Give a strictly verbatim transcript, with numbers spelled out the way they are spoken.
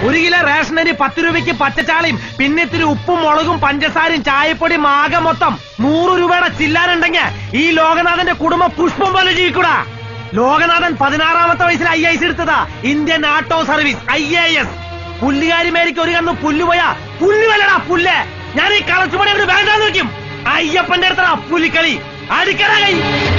ഒരു കിലോ റേഷനരി പത്ത് രൂപയ്ക്ക് പച്ചച്ചാളയും പിന്നെ ഇത്തിരി ഉപ്പും മുളകും പഞ്ചസാരയും ചായപ്പൊടിയും ആകെ മൊത്തം നൂറ് രൂപയുടെ ചില്ലാനുണ്ടെങ്കിൽ ഈ ലോകനാഥന്റെ കുടുംബം പുഷ്പം പോലെ ജീവിക്കൂടാ. ലോകനാഥൻ പതിനാറാമത്തെ വയസ്സിൽ ഐ ഐ എസ് എടുത്തതാ, Indian auto service I A S. പുല്ലുകാരി മേരിക്ക് ഒരു കന്ന് പുല്ല് പോയാ പുല്ല് വല്ലടാ പുല്ല്. ഞാൻ ഈ കളച്ചുപണി അങ്ങോട്ട് വേണ്ടാന്ന് വെക്കും. അയ്യപ്പന്റെ അടുത്തടാ പുലിക്കളി. അടിക്കടാ കൈ.